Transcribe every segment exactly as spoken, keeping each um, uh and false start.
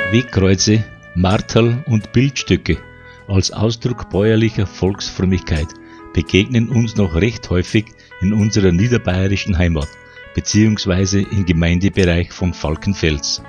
Wegkreuze, Marterl und Bildstücke als Ausdruck bäuerlicher Volksfrömmigkeit begegnen uns noch recht häufig in unserer niederbayerischen Heimat bzw. im Gemeindebereich von Falkenfels.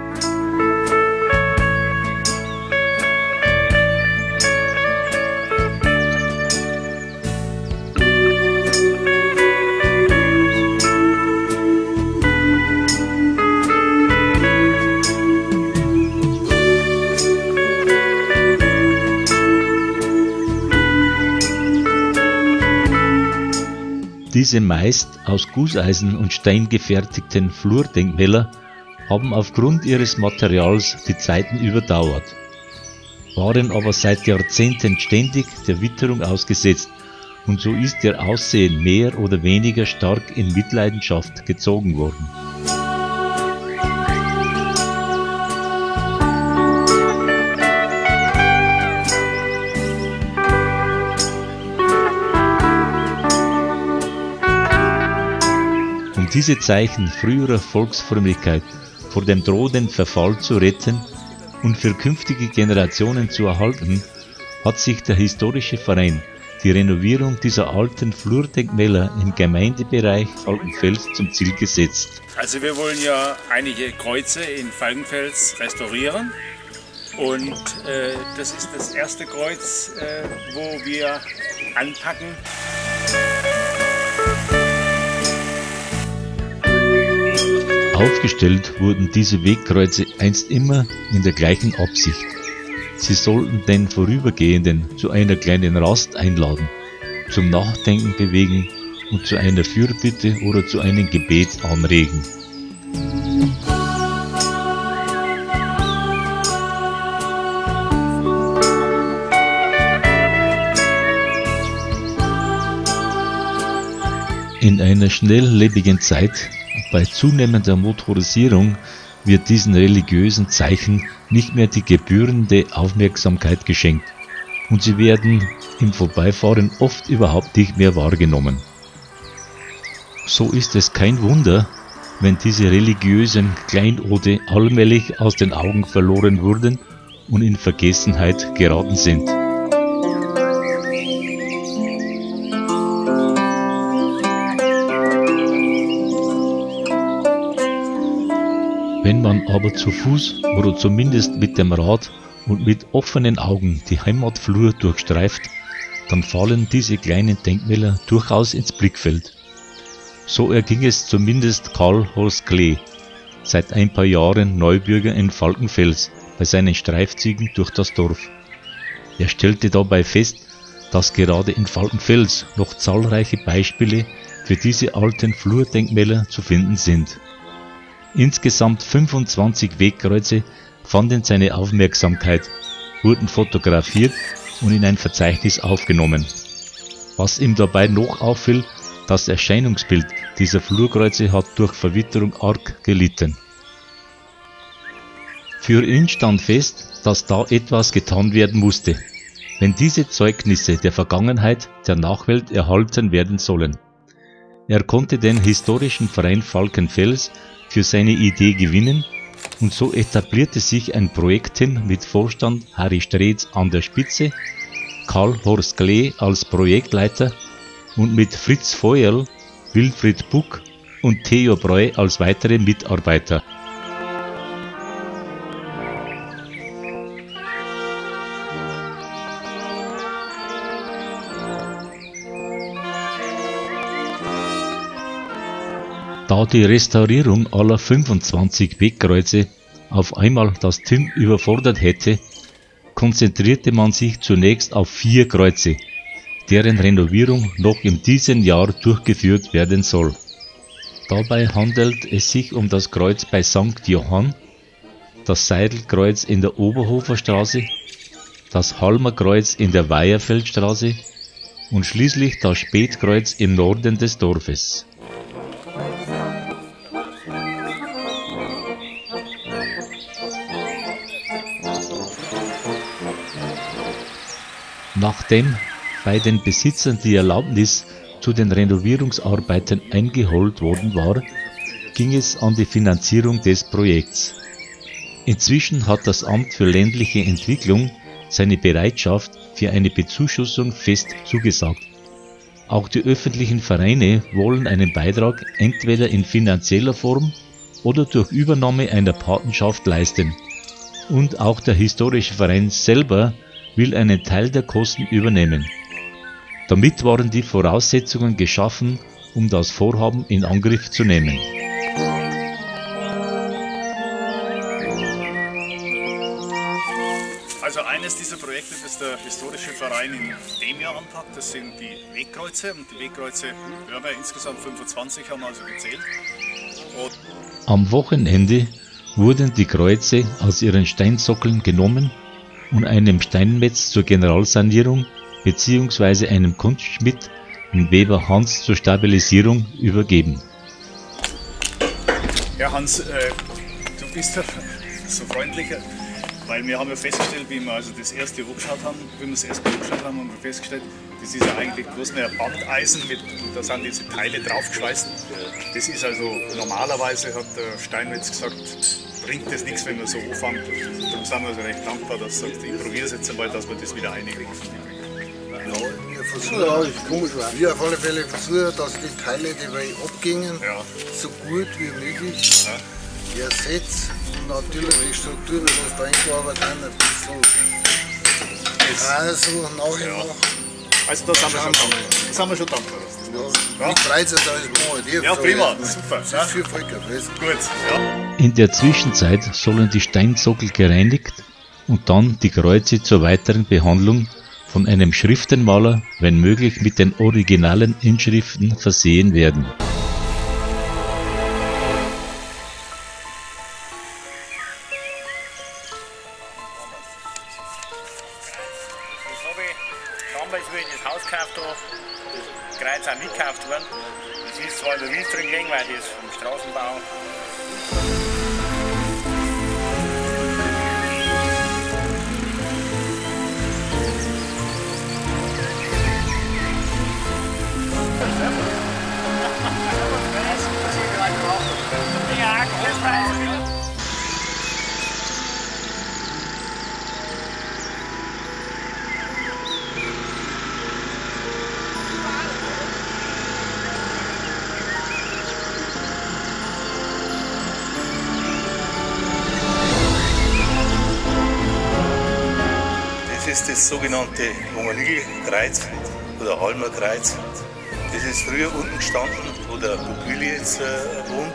Diese meist aus Gusseisen und Stein gefertigten Flurdenkmäler haben aufgrund ihres Materials die Zeiten überdauert, waren aber seit Jahrzehnten ständig der Witterung ausgesetzt und so ist ihr Aussehen mehr oder weniger stark in Mitleidenschaft gezogen worden. Um diese Zeichen früherer Volksfrömmigkeit vor dem drohenden Verfall zu retten und für künftige Generationen zu erhalten, hat sich der historische Verein die Renovierung dieser alten Flurdenkmäler im Gemeindebereich Falkenfels zum Ziel gesetzt. Also wir wollen ja einige Kreuze in Falkenfels restaurieren und äh, das ist das erste Kreuz, äh, wo wir anpacken. Aufgestellt wurden diese Wegkreuze einst immer in der gleichen Absicht. Sie sollten den Vorübergehenden zu einer kleinen Rast einladen, zum Nachdenken bewegen und zu einer Fürbitte oder zu einem Gebet anregen. In einer schnelllebigen Zeit, bei zunehmender Motorisierung, wird diesen religiösen Zeichen nicht mehr die gebührende Aufmerksamkeit geschenkt und sie werden im Vorbeifahren oft überhaupt nicht mehr wahrgenommen. So ist es kein Wunder, wenn diese religiösen Kleinode allmählich aus den Augen verloren wurden und in Vergessenheit geraten sind. Wenn man aber zu Fuß oder zumindest mit dem Rad und mit offenen Augen die Heimatflur durchstreift, dann fallen diese kleinen Denkmäler durchaus ins Blickfeld. So erging es zumindest Karl Horst Klee, seit ein paar Jahren Neubürger in Falkenfels, bei seinen Streifzügen durch das Dorf. Er stellte dabei fest, dass gerade in Falkenfels noch zahlreiche Beispiele für diese alten Flurdenkmäler zu finden sind. Insgesamt fünfundzwanzig Wegkreuze fanden seine Aufmerksamkeit, wurden fotografiert und in ein Verzeichnis aufgenommen. Was ihm dabei noch auffiel, das Erscheinungsbild dieser Flurkreuze hat durch Verwitterung arg gelitten. Für ihn stand fest, dass da etwas getan werden musste, wenn diese Zeugnisse der Vergangenheit der Nachwelt erhalten werden sollen. Er konnte den historischen Verein Falkenfels für seine Idee gewinnen und so etablierte sich ein Projektteam mit Vorstand Harry Streetz an der Spitze, Karl Horst Klee als Projektleiter und mit Fritz Feuerl, Wilfried Buck und Theo Breu als weitere Mitarbeiter. Da die Restaurierung aller fünfundzwanzig Wegkreuze auf einmal das Team überfordert hätte, konzentrierte man sich zunächst auf vier Kreuze, deren Renovierung noch in diesem Jahr durchgeführt werden soll. Dabei handelt es sich um das Kreuz bei Sankt Johann, das Seidelkreuz in der Oberhofer Straße, das Halmerkreuz in der Weierfeldstraße und schließlich das Spätkreuz im Norden des Dorfes. Nachdem bei den Besitzern die Erlaubnis zu den Renovierungsarbeiten eingeholt worden war, ging es an die Finanzierung des Projekts. Inzwischen hat das Amt für ländliche Entwicklung seine Bereitschaft für eine Bezuschussung fest zugesagt. Auch die öffentlichen Vereine wollen einen Beitrag entweder in finanzieller Form oder durch Übernahme einer Patenschaft leisten. Und auch der historische Verein selber will einen Teil der Kosten übernehmen. Damit waren die Voraussetzungen geschaffen, um das Vorhaben in Angriff zu nehmen. Also eines dieser Projekte, das der historische Verein in dem Jahr anpackt, das sind die Wegkreuze. Und die Wegkreuze, wir haben ja insgesamt fünfundzwanzig, haben wir also gezählt. Und Am Wochenende wurden die Kreuze aus ihren Steinsockeln genommen und einem Steinmetz zur Generalsanierung bzw. einem Kunstschmied, dem Weber Hans, zur Stabilisierung übergeben. ja Hans, äh, du bist ja so freundlicher, weil wir haben ja festgestellt, wie wir also das erste hochgeschaut haben, wie wir das erste hochgeschaut haben, haben wir festgestellt, das ist ja eigentlich bloß mehr Bandeisen, mit, da sind diese Teile draufgeschweißt. Das ist also, normalerweise hat der Steinmetz gesagt, bringt das nichts, wenn man so anfängt. Darum sind wir also recht dankbar, dass er sagt, ich probiere es jetzt einmal, dass wir das wieder einigen. Ja, wir versuchen, ja, ich komisch, wir auf alle Fälle versuchen, dass die Teile, die wir abgingen, Ja. so gut wie möglich Ja. ersetzt. Und natürlich die Strukturen, die wir da eingearbeitet haben, ein bisschen also nachgemacht. Also da sind wir schon dankbar. Da sind wir schon dankbar. Ja, ja. Die Freizeit da ist morgen. Die Ja, so prima, ist- super. Das Ja. ist viel Volk gewesen. Gut, ja. In der Zwischenzeit sollen die Steinsockel gereinigt und dann die Kreuze zur weiteren Behandlung von einem Schriftenmaler, wenn möglich mit den originalen Inschriften, versehen werden. Das habe ich damals, wie ich das Haus gekauft habe, das Kreuz auch mitgekauft worden. Das ist zwar in der Wüste drin gelegen, weil das vom Straßenbau. Ja, das weiß ich. Das ist das sogenannte Romanilkreuz oder Almerkreuz. Das ist früher unten gestanden, wo der Popüli jetzt äh, wohnt.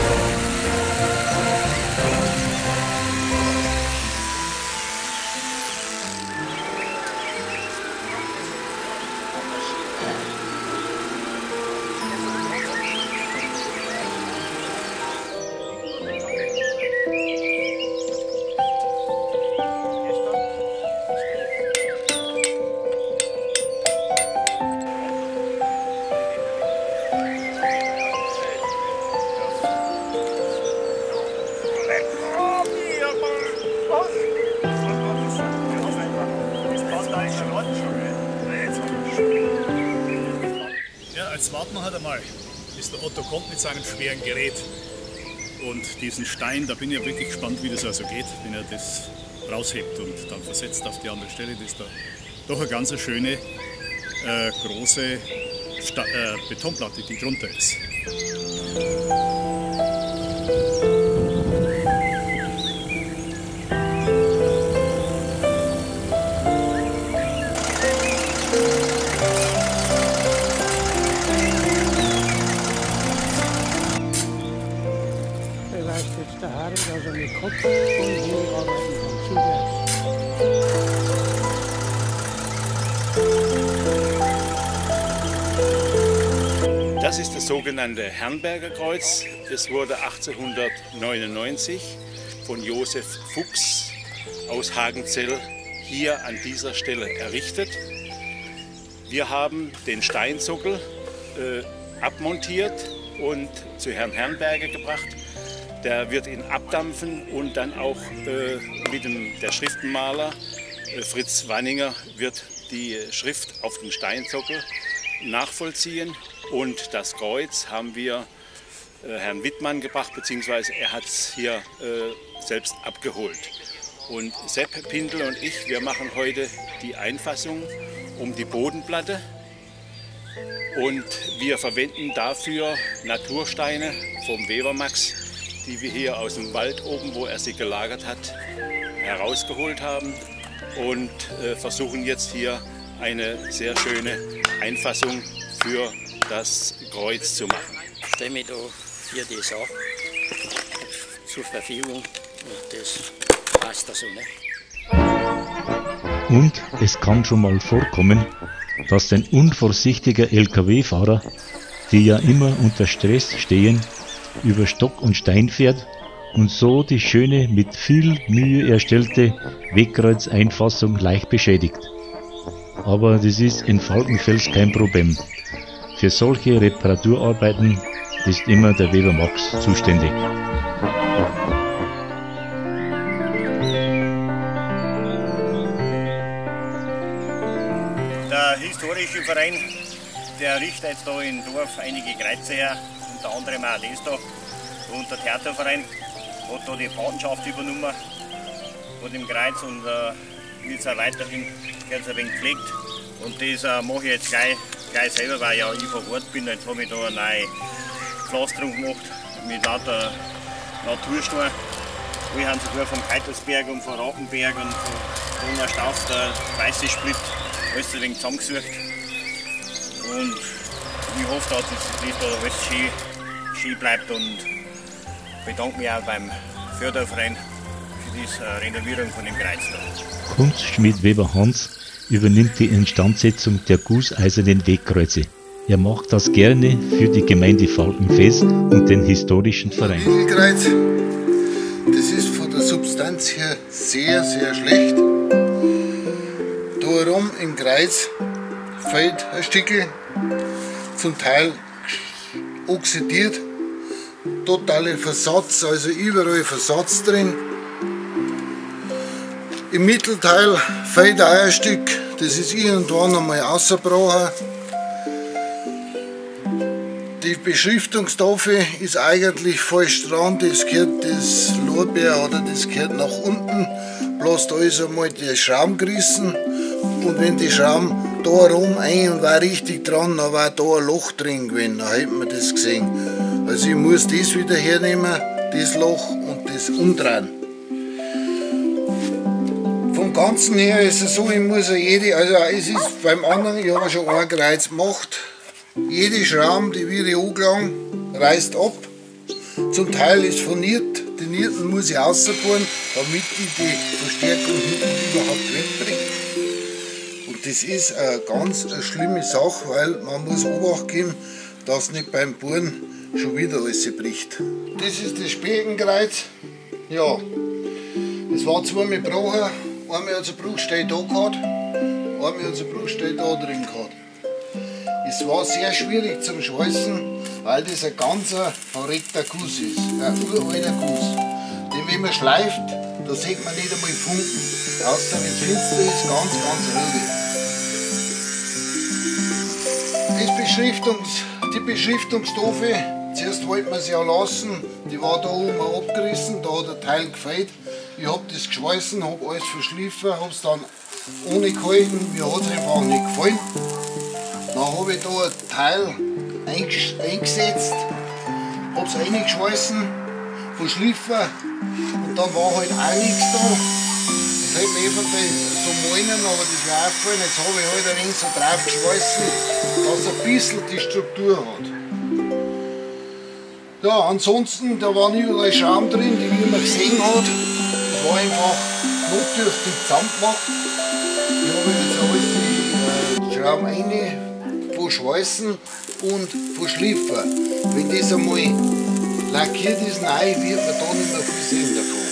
Ja, als warten wir halt einmal, bis der Otto kommt mit seinem schweren Gerät. Und diesen Stein, da bin ich ja wirklich gespannt, wie das also geht, wenn er das raushebt und dann versetzt auf die andere Stelle. Das ist da doch eine ganz schöne, äh, große Sta äh, Betonplatte, die drunter ist. Vielleicht jetzt der Harry, dass er mit Kopf und hier arbeiten kann. Super. Das ist das sogenannte Herrenberger Kreuz. Das wurde achtzehnhundertneunundneunzig von Josef Fuchs aus Hagenzell hier an dieser Stelle errichtet. Wir haben den Steinsockel äh, abmontiert und zu Herrn Herrenberger gebracht. Der wird ihn abdampfen und dann auch äh, mit dem, der Schriftenmaler äh, Fritz Wanninger wird die Schrift auf dem Steinsockel nachvollziehen. Und das Kreuz haben wir äh, Herrn Wittmann gebracht, beziehungsweise er hat es hier äh, selbst abgeholt. Und Sepp Pindel und ich, wir machen heute die Einfassung um die Bodenplatte. Und wir verwenden dafür Natursteine vom Webermax, die wir hier aus dem Wald oben, wo er sie gelagert hat, herausgeholt haben. Und äh, versuchen jetzt hier eine sehr schöne Einfassung für das Kreuz zu machen. Ich stelle mich da für die Sache zur Verfügung und das passt da so, ne? Und es kann schon mal vorkommen, dass ein unvorsichtiger L K W-Fahrer, die ja immer unter Stress stehen, über Stock und Stein fährt und so die schöne, mit viel Mühe erstellte Wegkreuzeinfassung leicht beschädigt. Aber das ist in Falkenfels kein Problem. Für solche Reparaturarbeiten ist immer der Webermax zuständig. Der historische Verein, der richtet jetzt da im Dorf einige Kreuze her, unter anderem auch das da. Und der Theaterverein hat da die Patenschaft übernommen von dem Kreuz und äh, wird auch weiterhin jetzt ein wenig gepflegt. Und das äh, mache ich jetzt gleich, gleich selber, weil ja ich vor Ort bin. Jetzt habe ich da eine neue Pflasterung gemacht mit lauter Naturstein. Wir haben sogar vom Keitersberg und von Rapenberg und von Donaustauf der weiße Split alles ein wenig zusammengesucht. Und ich hoffe, dass das, das da alles schön, schön bleibt und bedanke mich auch beim Förderverein für die äh, Renovierung von dem Kreuz da. Kunstschmied Weber Hans übernimmt die Instandsetzung der gusseisernen Wegkreuze. Er macht das gerne für die Gemeinde Falkenfels und den historischen Verein. Wickelkreuz, das ist von der Substanz her sehr, sehr schlecht. Darum im Kreuz fehlt ein Stückel, zum Teil oxidiert, totaler Versatz, also überall Versatz drin. Im Mittelteil fehlt auch ein Stück, das ist irgendwann einmal rausgebrochen. Die Beschriftungstafel ist eigentlich falsch dran, das gehört das Lorbeer oder das gehört nach unten. Bloß da ist einmal der Schramm gerissen und wenn die Schramm da rum ein und war richtig dran, dann war da ein Loch drin gewesen, dann hätten wir das gesehen. Also ich muss das wieder hernehmen, das Loch und das umdrehen. Vom Ganzen her ist es so, ich muss ja jede, also es ist beim anderen, ich habe schon ein Kreuz gemacht, jede Schraube, die wir angelangt, reißt ab. Zum Teil ist verniert, die Nierten muss ich rausbohren, damit ich die Verstärkung hinten überhaupt wegbringe. Und das ist eine ganz eine schlimme Sache, weil man muss Obacht geben, dass nicht beim Bohren schon wieder alles bricht. Das ist das Spekenkreuz. Ja, es war zweimal gebrochen, einmal hat es eine Bruchstelle da gehabt, einmal hat es eine Bruchstelle da drin gehabt. Es war sehr schwierig zum Schweißen, weil das ein ganz verreckter Guss ist, ein uralter Guss. Den wenn man schleift, da sieht man nicht einmal Funken, außer wenn es finster ist, ganz, ganz ruhig. Das Beschriftungs, die Beschriftungstafel, zuerst wollten wir sie ja lassen, die war da oben abgerissen, da hat ein Teil gefehlt. Ich habe das geschweißen, habe alles verschliffen, habe es dann ohne gehalten, mir hat es einfach nicht gefallen. Dann habe ich da ein Teil eingesetzt, habe es reingeschweißen, verschliffen und dann war halt auch nichts da. Das hätte mir einfach so meinen, aber das wäre aufgefallen. Jetzt habe ich halt ein wenig so drauf geschweißen, dass es ein bisschen die Struktur hat. Ja, ansonsten, da waren überall Schaum drin, die wie man gesehen hat. Das war einfach notdürftig zusammengemacht. Ich habe jetzt alles die Schrauben rein verschweißen und verschliffen. Wenn das einmal lackiert ist, nein, wird man da nicht mehr viel sehen davon.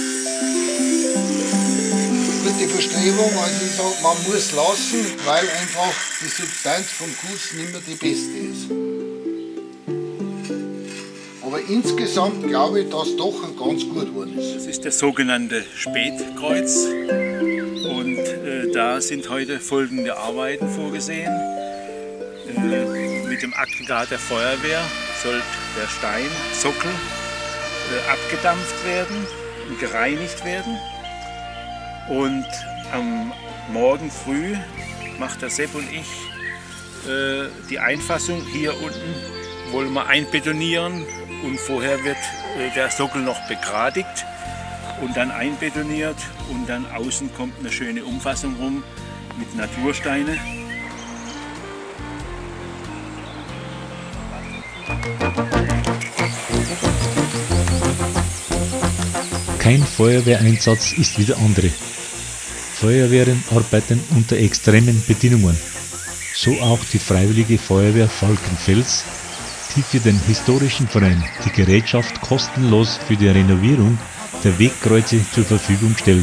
Mit der Verstrebung, also ich sage, man muss lassen, weil einfach die Substanz vom Guss nicht mehr die beste ist. Aber insgesamt glaube ich, dass doch ein ganz gut geworden ist. Das ist das sogenannte Spätkreuz und äh, da sind heute folgende Arbeiten vorgesehen. Äh, mit mit dem Aggregat der Feuerwehr soll der Steinsockel äh, abgedampft werden und gereinigt werden. Und am Morgen früh macht der Sepp und ich äh, die Einfassung. Hier unten wollen wir einbetonieren und vorher wird äh, der Sockel noch begradigt und dann einbetoniert und dann außen kommt eine schöne Umfassung rum mit Natursteine. Kein Feuerwehreinsatz ist wie der andere. Feuerwehren arbeiten unter extremen Bedingungen. So auch die Freiwillige Feuerwehr Falkenfels, die für den historischen Verein die Gerätschaft kostenlos für die Renovierung der Wegkreuze zur Verfügung stellt.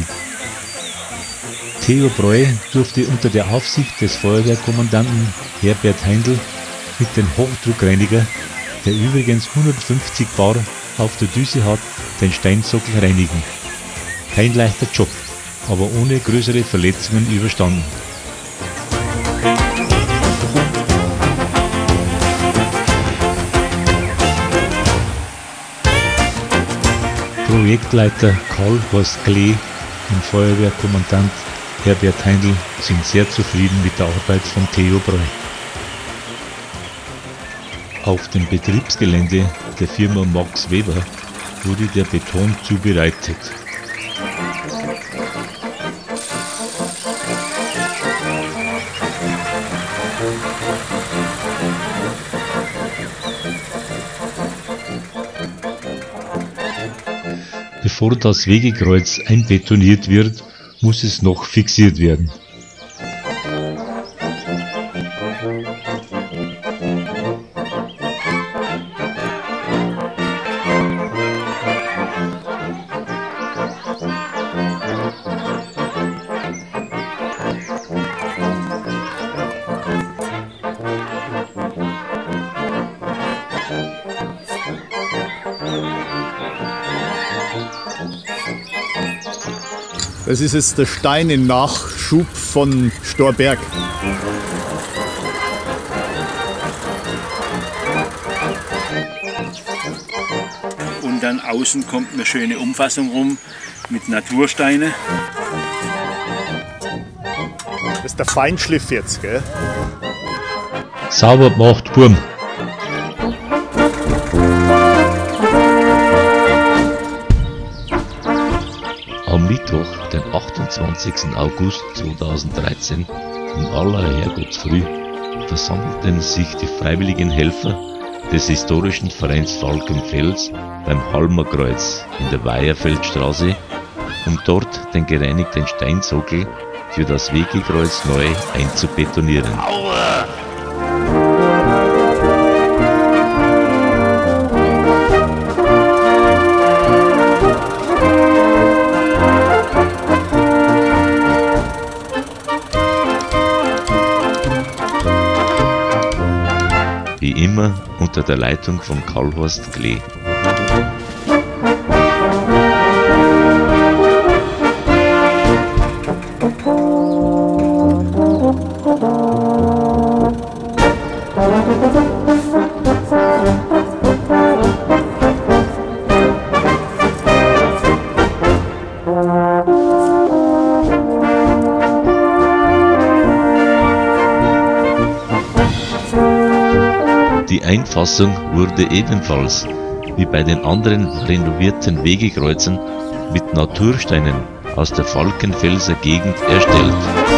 Theo Breu durfte unter der Aufsicht des Feuerwehrkommandanten Herbert Heindl mit dem Hochdruckreiniger, der übrigens hundertfünfzig Bar auf der Düse hat, den Steinsockel reinigen. Kein leichter Job, aber ohne größere Verletzungen überstanden. Projektleiter Karl-Horst Klee und Feuerwehrkommandant Herbert Heindl sind sehr zufrieden mit der Arbeit von Theo Breu. Auf dem Betriebsgelände der Firma Max Weber wurde der Beton zubereitet. Bevor das Wegekreuz einbetoniert wird, muss es noch fixiert werden. Das ist jetzt der Stein im Nachschub von Storberg. Und dann außen kommt eine schöne Umfassung rum mit Natursteine. Das ist der Feinschliff jetzt, gell? Sauber gemacht, Burm. Am Mittwoch, den achtundzwanzigsten August zweitausenddreizehn, in aller Herrgottsfrüh, versammelten sich die freiwilligen Helfer des historischen Vereins Falkenfels beim Halmerkreuz in der Weierfeldstraße, um dort den gereinigten Steinsockel für das Wegekreuz neu einzubetonieren. Aua! Wie immer unter der Leitung von Karl-Horst Klee. Die Einfassung wurde ebenfalls, wie bei den anderen renovierten Wegekreuzen, mit Natursteinen aus der Falkenfelser Gegend erstellt.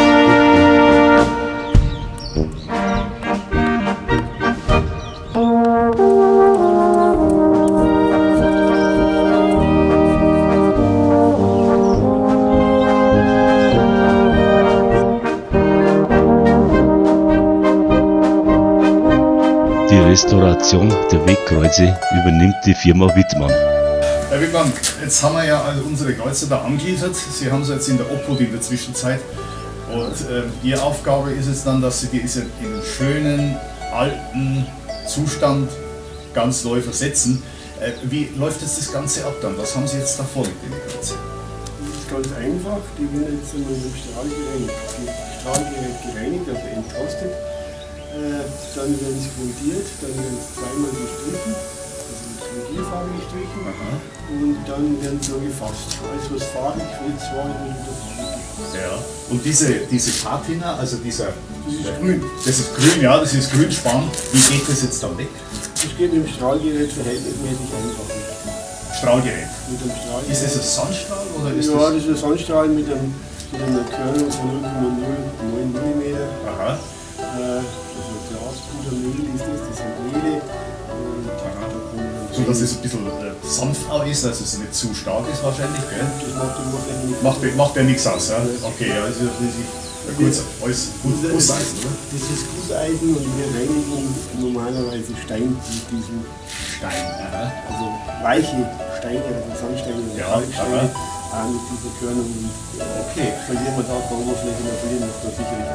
Die Restauration der Wegkreuze übernimmt die Firma Wittmann. Herr Wittmann, jetzt haben wir ja also unsere Kreuze da angeliefert. Sie haben sie jetzt in der Obhut in der Zwischenzeit. Und äh, Ihre Aufgabe ist es dann, dass Sie diese in einen schönen, alten Zustand ganz neu versetzen. Äh, wie läuft jetzt das Ganze ab dann? Was haben Sie jetzt da vor mit den Kreuzen? Das ist ganz einfach. Die werden jetzt einmal mit dem Strahlgerät, Strahlgerät gereinigt, also entrostet. Äh, dann werden sie grundiert, dann werden sie zweimal gestrichen, also mit Grundierfarbe gestrichen. Aha. Und dann werden sie noch gefasst. Alles was farbig wird, zwar wird wieder farbig. Ja. Und diese, diese Patina, also dieser... Das ist grün. Das ist grün, ja, das ist Grünspan. Wie geht das jetzt dann weg? Das geht mit dem Strahlgerät verhältnismäßig einfach weg. Strahlgerät? Mit dem Strahlgerät. Ist das ein Sandstrahl? Oder ist ja, das, das ist ein Sandstrahl mit, einem, mit einer Körnung von null Komma null neun Millimeter. Aha. Äh, also Glaspudermehl ist das, das sind Mehle. Und da kommen dann so dass es ein bisschen äh, sanft auch ist, dass es nicht zu stark ist wahrscheinlich, gell? Das macht der Oberfläche nicht. Macht, macht ja nichts aus, ja? Okay, ja, also das ist gut, alles gut, Gusseisen, oder? Das ist Gusseisen und wir reinigen normalerweise Stein mit diesem Stein, aha. also weiche Steine, also Sandsteine oder Ja, Kalksteine, auch mit dieser Körnung. Und Okay. verlieren wir da auf der Oberfläche, wir verlieren wir da sicherlich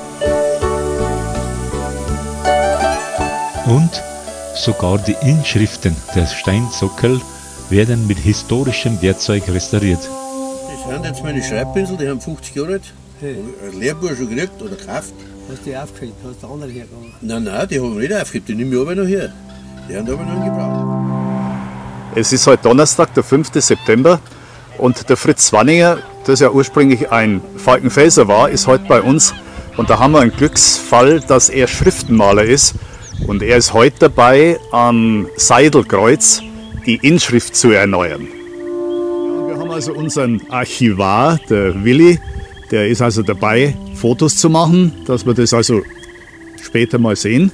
auch. Und sogar die Inschriften der Steinsockel werden mit historischem Werkzeug restauriert. Das sind jetzt meine Schreibpinsel, die haben fünfzig Jahre alt. Hey. Ein Lehrbuch schon gekriegt oder gekauft. Hast du die aufgehört? Hast du andere hergegangen? Nein, nein, die haben wir nicht aufgegeben, die nehme ich aber noch her. Die haben aber noch gebraucht. Es ist heute Donnerstag, der fünfte September. Und der Fritz Zwanninger, das ja ursprünglich ein Falkenfelser war, ist heute bei uns. Und da haben wir einen Glücksfall, dass er Schriftenmaler ist. Und er ist heute dabei, am Seidelkreuz die Inschrift zu erneuern. Ja, wir haben also unseren Archivar, der Willi, der ist also dabei, Fotos zu machen, dass wir das also später mal sehen.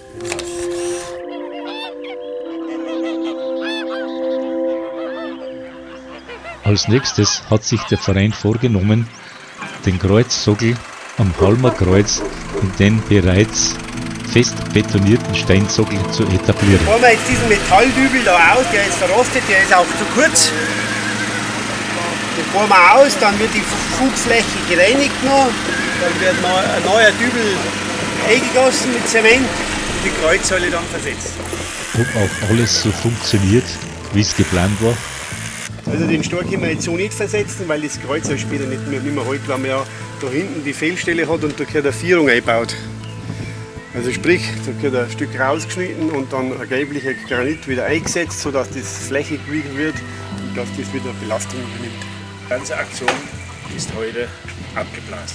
Als nächstes hat sich der Verein vorgenommen, den Kreuzsockel am Halmer Kreuz in den bereits fest betonierten Steinsockel zu etablieren. Fahren wir jetzt diesen Metalldübel da aus, der ist verrostet, der ist auch zu kurz. Den fahren wir aus, dann wird die Fußfläche gereinigt noch, dann wird noch ein neuer Dübel eingegossen mit Zement und die Kreuzsäule dann versetzt. Ob auch alles so funktioniert, wie es geplant war? Also den Stor können wir jetzt so nicht versetzen, weil das Kreuz auch später nicht mehr, nicht mehr hält, weil man ja da hinten die Fehlstelle hat und da gehört eine Vierung eingebaut. Also sprich, da gehört ein Stück rausgeschnitten und dann ein gelblicher Granit wieder eingesetzt, sodass das flächig gewiegen wird und dass das wieder Belastung übernimmt. Die ganze Aktion ist heute abgeblasen.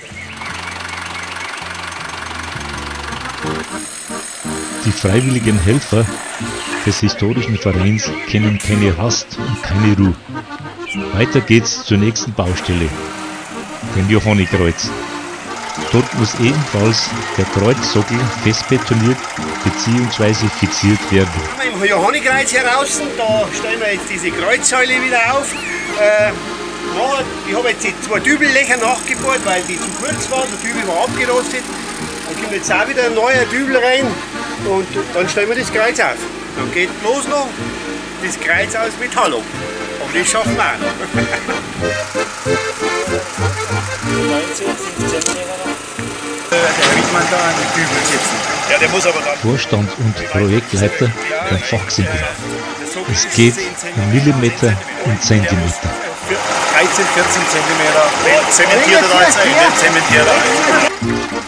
Die freiwilligen Helfer des historischen Vereins kennen keine Rast und keine Ruhe. Weiter geht's zur nächsten Baustelle, dem Johannekreuz. Dort muss ebenfalls der Kreuzsockel fest betoniert bzw. fixiert werden. Im Johannekreuz heraus, da stellen wir jetzt diese Kreuzsäule wieder auf. Äh, ich habe jetzt die zwei Dübellöcher nachgebohrt, weil die zu kurz waren, der Dübel war abgerostet. Dann kommt jetzt auch wieder ein neuer Dübel rein und dann stellen wir das Kreuz auf. Dann geht bloß noch das Kreuz aus Metall ab. Aber das schaffen wir auch noch. Ja, der muss aber dann. Vorstand und Projektleiter beim Fachgesinge. Es geht um Millimeter und Zentimeter. dreizehn, vierzehn Zentimeter. Den zementiert er da jetzt ein, den zementiert er.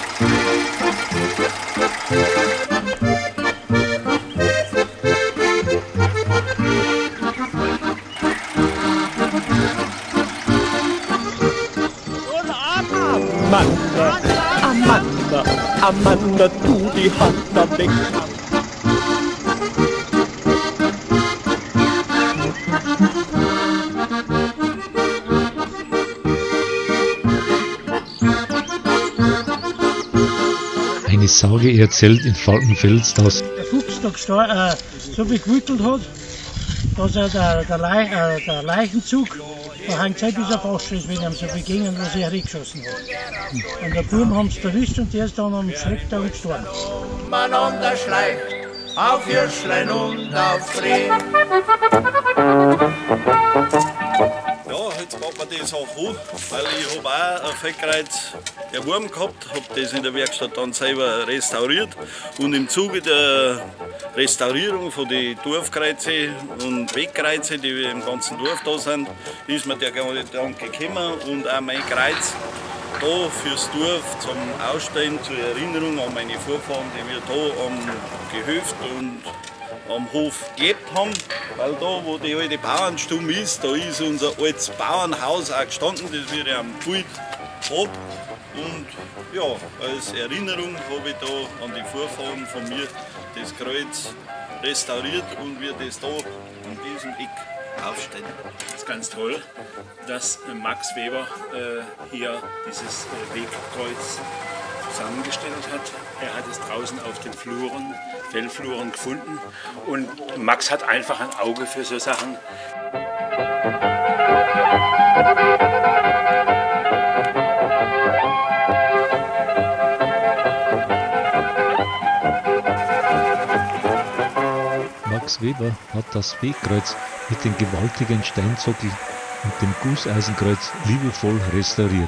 Amanda, Amanda, Amanda, tu die Hand da weg. Eine Sage erzählt in Falkenfels, dass der Fuchs da gestor- äh, so bequüttelt hat, dass er der, der, Leich, äh, der Leichenzug, da hängt es bis auf Ausschluss mit ihm so begingen, was er hergeschossen hat. Und der Buben haben es erwischt und der ist dann am Schrecktag gestorben. Umeinander schleicht, auf Hirschlein und auf Reh. Ja, jetzt braucht man man die Sache hoch, weil ich habe auch ein Fettkreuz erworben gehabt, habe das in der Werkstatt dann selber restauriert und im Zuge der Restaurierung von den Dorfkreuze und Wegkreuze, die im ganzen Dorf da sind, ist mir der Gedanke gekommen und auch mein Kreuz da fürs Dorf zum Ausstellen, zur Erinnerung an meine Vorfahren, die wir da am Gehöft und am Hof gelebt haben, weil da, wo die alte Bauernstube ist, da ist unser altes Bauernhaus auch gestanden, das wir ja am Bild habe. Und ja, als Erinnerung habe ich da an die Vorfahren von mir das Kreuz restauriert und wir das da an diesem Eck aufstellen. Das ist ganz toll, dass Max Weber äh, hier dieses äh, Wegkreuz zusammengestellt hat. Er hat es draußen auf den Fluren, Feldfluren gefunden und Max hat einfach ein Auge für so Sachen. Max Weber hat das Wegkreuz mit dem gewaltigen Steinsockel und dem Gusseisenkreuz liebevoll restauriert.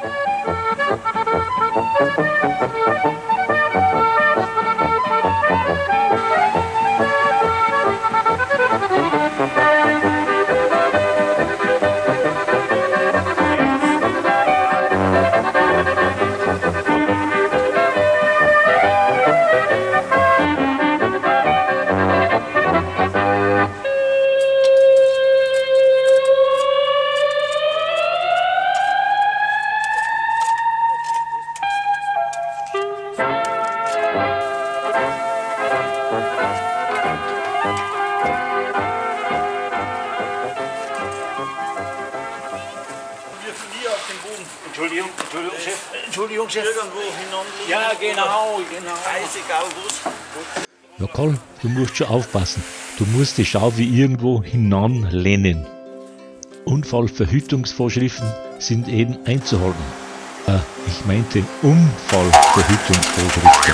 Entschuldigung, Entschuldigung, Chef. Entschuldigung, Chef. Irgendwo hinan. Ja, genau, genau. Scheißegal was. Ja, Karl, du musst schon aufpassen. Du musst die Schau wie irgendwo hinanlehnen. Unfallverhütungsvorschriften sind eben einzuhalten. Äh, ich meinte Unfallverhütungsvorschriften.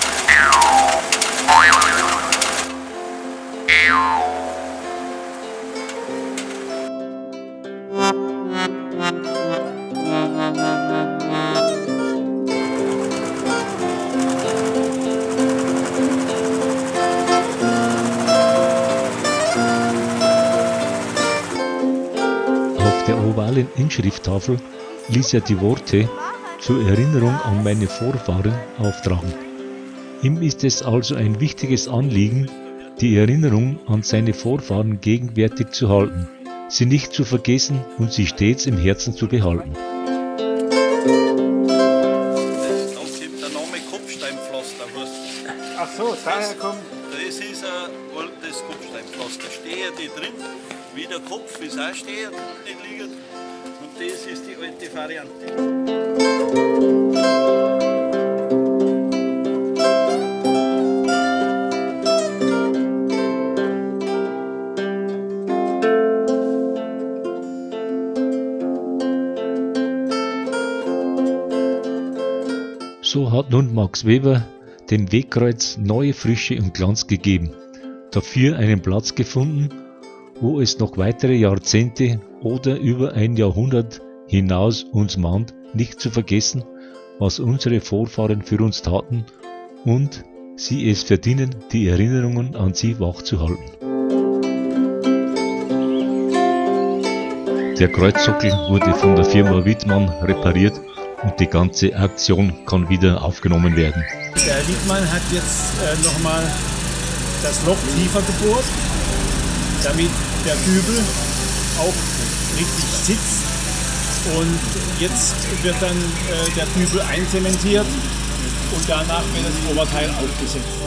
Auf der ovalen Inschrifttafel ließ er die Worte zur Erinnerung an meine Vorfahren auftragen. Ihm ist es also ein wichtiges Anliegen, die Erinnerung an seine Vorfahren gegenwärtig zu halten, sie nicht zu vergessen und sie stets im Herzen zu behalten. Ach so, daher kommt. Das ist ein altes Kopfsteinpflaster. Steht die drin, wie der Kopf ist auch steht, nicht liegt. Und das ist die alte Variante. So hat nun Max Weber dem Wegkreuz neue Frische und Glanz gegeben, dafür einen Platz gefunden, wo es noch weitere Jahrzehnte oder über ein Jahrhundert hinaus uns mahnt, nicht zu vergessen, was unsere Vorfahren für uns taten und sie es verdienen, die Erinnerungen an sie wachzuhalten. Der Kreuzsockel wurde von der Firma Wittmann repariert und die ganze Aktion kann wieder aufgenommen werden. Der Wittmann hat jetzt äh, nochmal das Loch tiefer gebohrt, damit der Dübel auch richtig sitzt. Und jetzt wird dann äh, der Dübel einzementiert und danach wird das Oberteil aufgesetzt.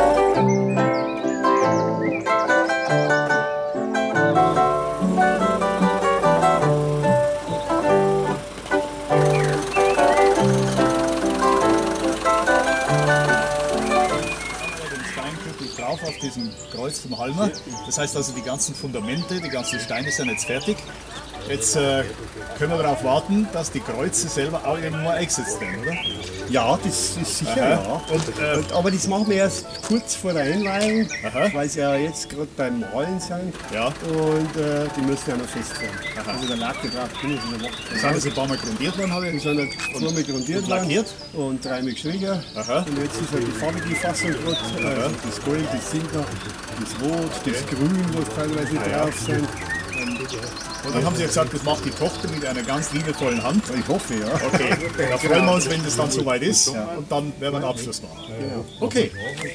Drauf auf diesem Kreuz vom Halmer. Das heißt also, die ganzen Fundamente, die ganzen Steine sind jetzt fertig. Jetzt äh, können wir darauf warten, dass die Kreuze selber auch irgendwo eingesetzt werden, oder? Ja, das ist sicher, Aha. ja. Und, äh, Und, aber das machen wir erst kurz vor der Einweihung, weil sie ja jetzt gerade beim Malen sind. Ja. Und äh, die müssen ja noch fest werden. Also der Lack drauf können sie noch machen. Das sind jetzt ein paar Mal grundiert worden, habe ich. Die sind jetzt zweimal grundiert und worden lackiert. und dreimal gestrichen. Aha. Und jetzt ist halt die farbige Fassung gerade. Also das Gold, das Silber, das Rot, das Grün, was teilweise Ah, ja. drauf sind. Und dann haben Sie ja gesagt, das macht die Tochter mit einer ganz liebevollen Hand. Ich hoffe, ja. Okay, da freuen wir uns, wenn das dann soweit ist. Und dann werden wir einen Abschluss machen. Okay.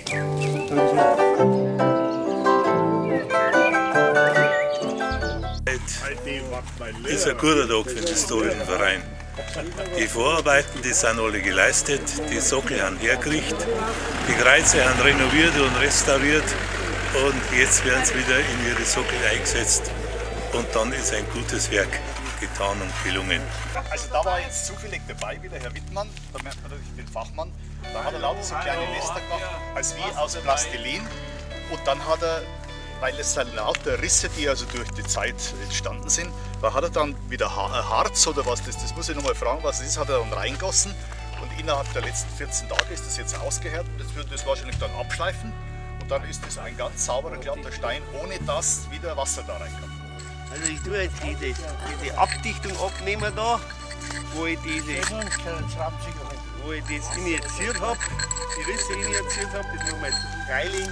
ist ein guter Tag für den historischen Verein. Die Vorarbeiten, die sind alle geleistet, die Sockel haben hergekriegt, die Kreuze haben renoviert und restauriert und jetzt werden sie wieder in ihre Sockel eingesetzt und dann ist ein gutes Werk getan und gelungen. Also da war jetzt zufällig dabei wieder Herr Wittmann, da merkt man natürlich den Fachmann, da hat er lauter so kleine Nester gemacht, als wie aus Plastilin und dann hat er, weil es sind lauter Risse, die also durch die Zeit entstanden sind, da hat er dann wieder Harz oder was, das, das muss ich nochmal fragen, was das ist, hat er dann reingossen und innerhalb der letzten vierzehn Tage ist das jetzt ausgehärtet, das wird das wahrscheinlich dann abschleifen und dann ist das ein ganz sauberer, glatter Stein, ohne dass wieder Wasser da reinkommt. Also ich tue jetzt diese, diese Abdichtung abnehmen da, wo ich diese, wo ich das injiziert habe, die Risse injiziert habe, das machen wir jetzt Geiling.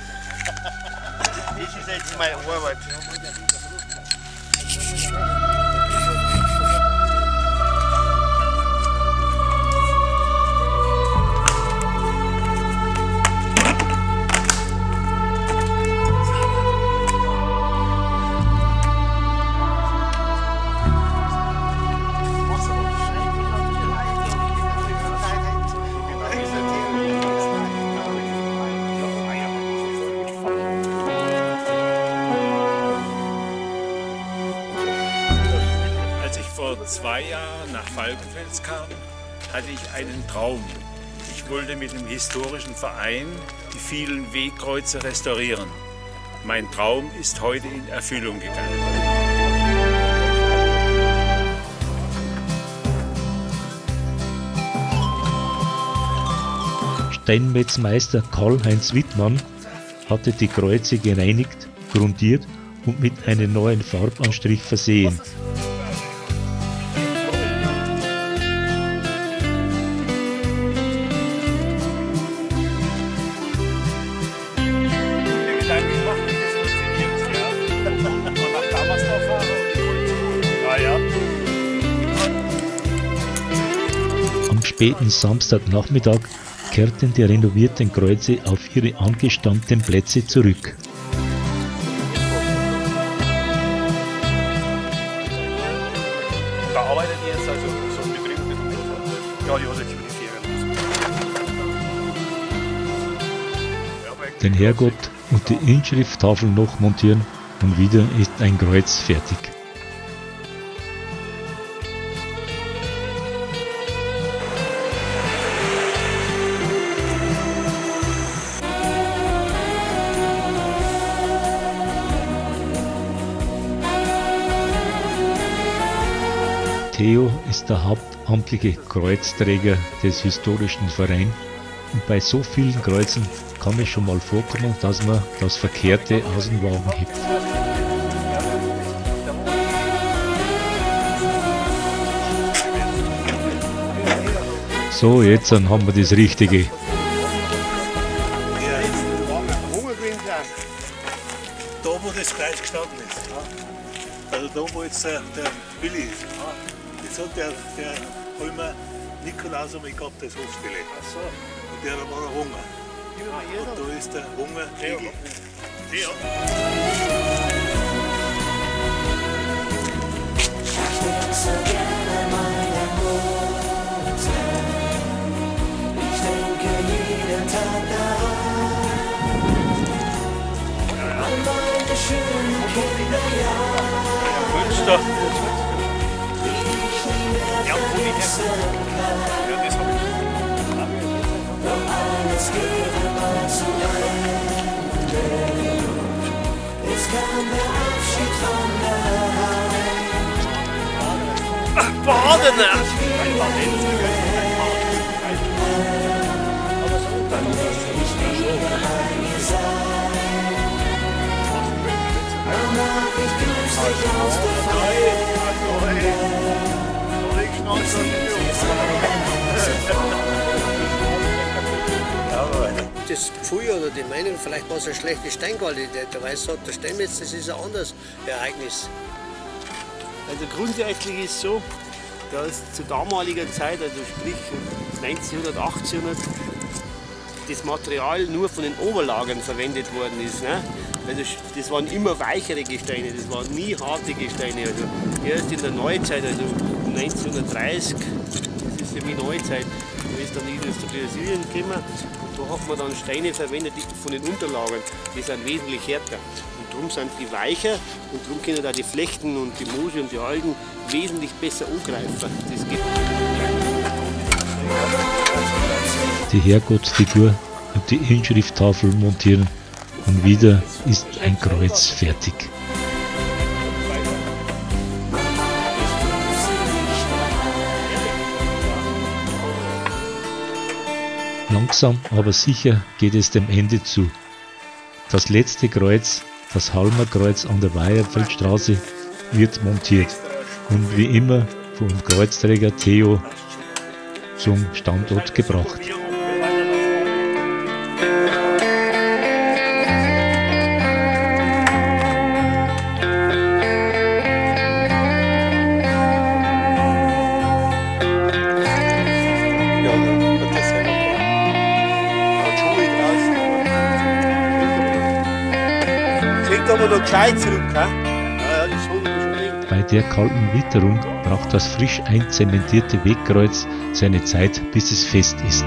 Das ist jetzt meine Arbeit. Vor zwei Jahren nach Falkenfels kam, hatte ich einen Traum. Ich wollte mit dem historischen Verein die vielen Wegkreuze restaurieren. Mein Traum ist heute in Erfüllung gegangen. Steinmetzmeister Karl-Heinz Wittmann hatte die Kreuze gereinigt, grundiert und mit einem neuen Farbanstrich versehen. Am späten Samstagnachmittag kehrten die renovierten Kreuze auf ihre angestammten Plätze zurück. Da arbeitet ihr jetzt also so ein Betrieb mit dem Ja, ja, das über die Ferien. Den Herrgott und die Inschrifttafel noch montieren und wieder ist ein Kreuz fertig. Theo ist der hauptamtliche Kreuzträger des historischen Vereins und bei so vielen Kreuzen kann es schon mal vorkommen, dass man das Verkehrte aus dem Wagen hebt. So, jetzt dann haben wir das Richtige. Da wo das Kreuz gestanden ist, also da wo jetzt der, der Willi ist, jetzt hat der, der Holmer Nikolaus einmal gehabt als Hofstelle. Und der war der Hunger. Und da ist der Hunger Tegel. Ich denke jeden Tag daran, an meine schönen Kinderjahre, die ich nie mehr vergessen kann. Doch alles geht einmal zu Ende. Es kam der Abschied von daheim. baden. Das Gefühl oder die Meinung, vielleicht war es eine schlechte Steinqualität, weil es sagt, der Steinmetz, das ist ein anderes Ereignis. Also grundsätzlich ist es so, dass zu damaliger Zeit, also sprich neunzehnhundert, achtzehnhundert, das Material nur von den Oberlagern verwendet worden ist. Ne? Also das waren immer weichere Gesteine, das waren nie harte Gesteine. Also erst in der Neuzeit, also um neunzehnhundertdreißig, das ist für mich Neuzeit, da ist dann die Industrialisierung gekommen und da hat man dann Steine verwendet die von den Unterlagern, die sind wesentlich härter. Und darum sind die weicher und darum können da die Flechten und die Moose und die Algen wesentlich besser angreifen. Das geht. Die Herrgottsfigur und die Inschrifttafel montieren und wieder ist ein Kreuz fertig. Langsam, aber sicher geht es dem Ende zu. Das letzte Kreuz, das Halmerkreuz an der Weierfeldstraße, wird montiert und wie immer vom Kreuzträger Theo zum Standort gebracht. Bei der kalten Witterung braucht das frisch einzementierte Wegkreuz seine Zeit, bis es fest ist.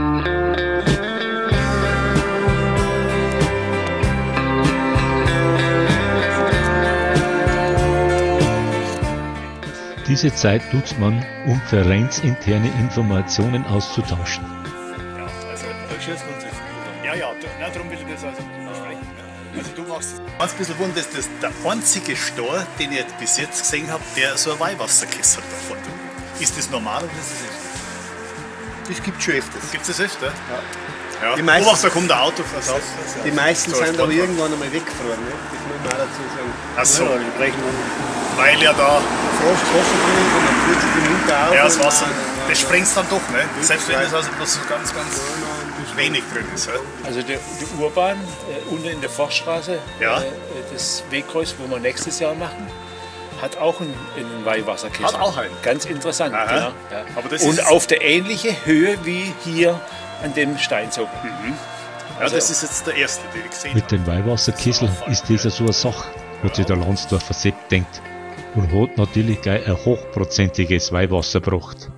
Diese Zeit nutzt man, um vereinsinterne Informationen auszutauschen. Ja, also, ja, ja, darum will ich das also besprechen. Also du machst das. Ein bisschen wundern, das ist der einzige Stor, den ich bis jetzt gesehen habe, der so ein Weihwasserkessel da vorne hat. Ist das normal oder ist das öfter? Das gibt es schon öfters. Gibt es das öfter? Ja. Ja. Die meisten, oh, da kommt ein Auto voraus. Die meisten so sind aber irgendwann einmal weggefroren. Ne? Das muss man auch dazu sagen. Ach so. Ja, die brechen dann. Weil ja da. Frost, Wasser drin und dann führt sich die Munter auf. Ja, das Wasser, das sprengt dann doch, ne? Selbst wenn das also bloß so ganz, ganz wenig drin ist. Ja? Also die, die Urbahn äh, unten in der Forststraße, ja. äh, das Wegkreuz, wo wir nächstes Jahr machen, hat auch einen, einen Weihwasserkessel. Hat auch einen? Ganz interessant. Aha. Genau, ja. Aber das und ist auf der ähnlichen Höhe wie hier an dem Steinzug. Mhm. Ja, Also- das ist jetzt der erste, den ich gesehen Mit dem Weihwasserkessel ist das so eine Sache, hat sich der Landsdorfer Sepp denkt und hat natürlich gleich ein hochprozentiges Weihwasser gebracht.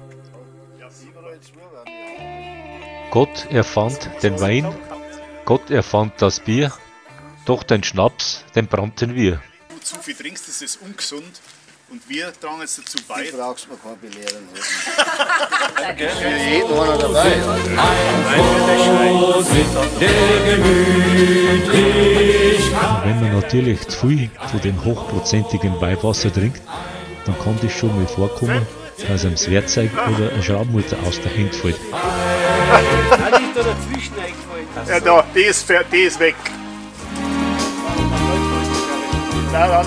Gott erfand den Wein, Gott erfand das Bier, doch den Schnaps, den brannten wir. Wenn du zu viel trinkst, ist es ungesund und wir tragen jetzt dazu bei. Du brauchst mir keine Belehren. Danke. Für jeden einer dabei. Und wenn man natürlich zu viel von dem hochprozentigen Weihwasser trinkt, dann kann das schon mal vorkommen, dass einem das Werkzeug oder eine Schraubmutter aus der Hand fällt. Da liegt da dazwischen eingefallen. Ja, da, die ist, fer- die ist weg. Da, da,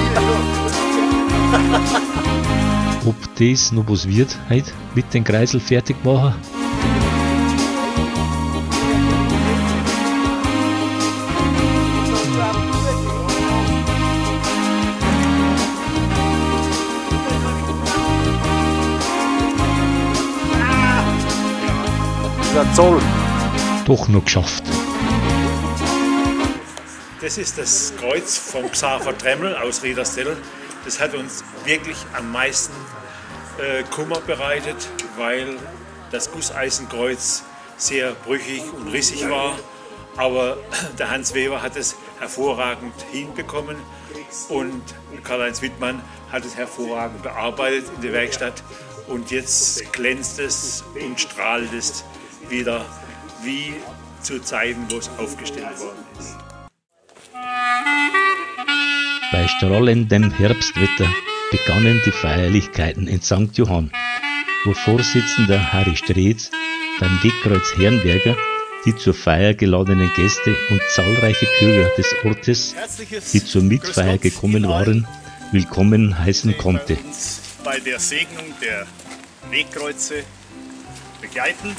Ob das noch was wird heute mit den Kreisel fertig machen? Der Zoll. Doch noch geschafft. Das ist das Kreuz vom Xaver Tremmel aus Riederstell. Das hat uns wirklich am meisten äh, Kummer bereitet, weil das Gusseisenkreuz sehr brüchig und rissig war. Aber der Hans Weber hat es hervorragend hinbekommen und Karl-Heinz Wittmann hat es hervorragend bearbeitet in der Werkstatt. Und jetzt glänzt es und strahlt es wieder wie zu Zeiten, wo es aufgestellt worden ist. Bei strahlendem Herbstwetter begannen die Feierlichkeiten in Sankt Johann, wo Vorsitzender Harry Streetz beim Wegkreuz Herrenberger die zur Feier geladenen Gäste und zahlreiche Bürger des Ortes, die zur Mitfeier gekommen waren, willkommen heißen konnte. Bei der Segnung der Wegkreuze begleiten,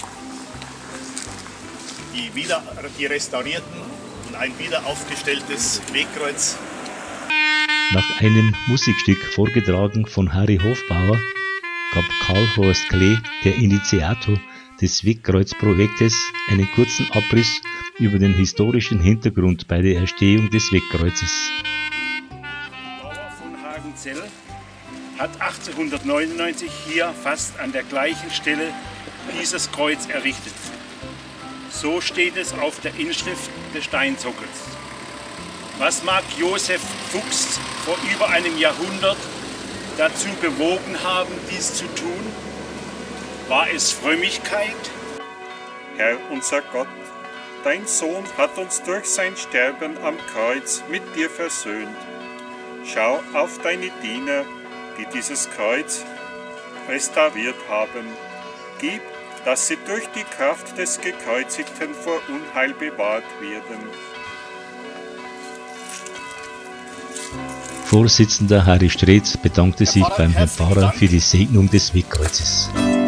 die, wieder, die restaurierten und ein wieder aufgestelltes Wegkreuz. Nach einem Musikstück vorgetragen von Harry Hofbauer gab Karl-Horst Klee, der Initiator des Wegkreuzprojektes, einen kurzen Abriss über den historischen Hintergrund bei der Erstehung des Wegkreuzes. Bauer von Hagenzell hat achtzehnhundertneunundneunzig hier fast an der gleichen Stelle dieses Kreuz errichtet. So steht es auf der Inschrift des Steinsockels. Was mag Josef Fuchs vor über einem Jahrhundert dazu bewogen haben, dies zu tun? War es Frömmigkeit? Herr unser Gott, dein Sohn hat uns durch sein Sterben am Kreuz mit dir versöhnt. Schau auf deine Diener, die dieses Kreuz restauriert haben. Gib, dass sie durch die Kraft des Gekreuzigten vor Unheil bewahrt werden. Vorsitzender Harry Streetz bedankte sich beim Herrn Pfarrer für die Segnung des Wegkreuzes.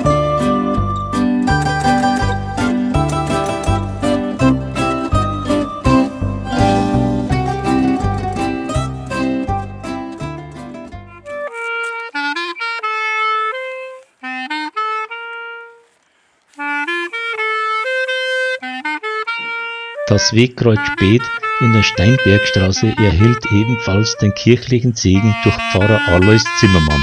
Das Wegkreuz Späth in der Steinbergstraße erhielt ebenfalls den kirchlichen Segen durch Pfarrer Alois Zimmermann.